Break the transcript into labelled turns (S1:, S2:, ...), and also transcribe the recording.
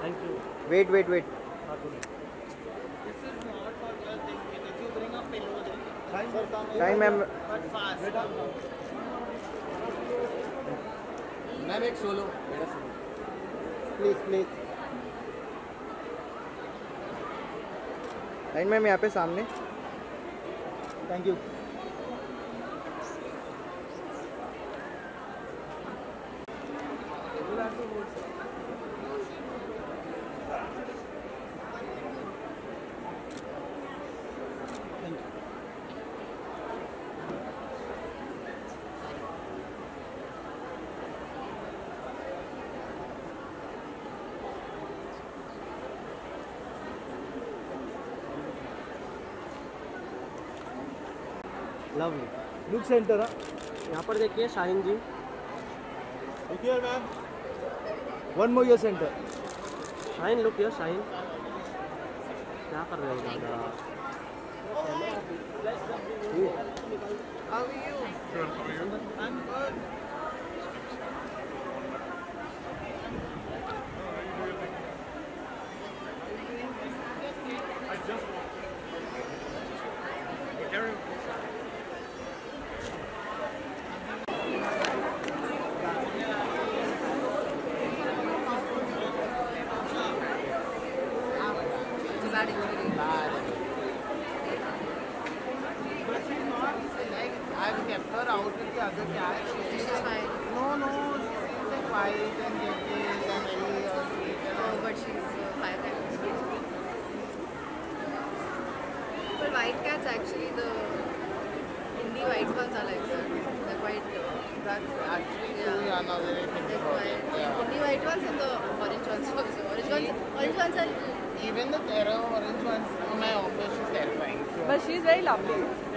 S1: Thank you.
S2: Wait.
S1: Not today.
S3: This is not for your thinking. If you bring a pillow, then
S2: Shine ma'am.
S3: but fast.
S4: Ma'am एक solo मेरा solo
S2: please line ma'am यहाँ पे सामने thank you
S1: Lovely.
S2: Look center
S1: यहाँ पर देखिए Shaheen ji.
S2: Ma'am one more your center
S1: Shaheen look here Shaheen. क्या कर रहे हो दादा?
S3: How are you? I'm good. I've kept her out with the other cat.
S5: She's fine.
S3: No, she's like quiet and gentle and very sweet and all.
S5: But she's 5 times. But white cats actually, the Hindi white ones are like that. They're quite.
S3: That's actually
S5: Yeah.
S3: true, yeah, now that I think
S5: They're
S3: about
S5: quite.
S3: it. Yeah.
S5: Hindi white ones and the orange ones also. Orange ones are.
S3: Even the terror orange ones in my office is terrifying. So.
S6: But she's very lovely.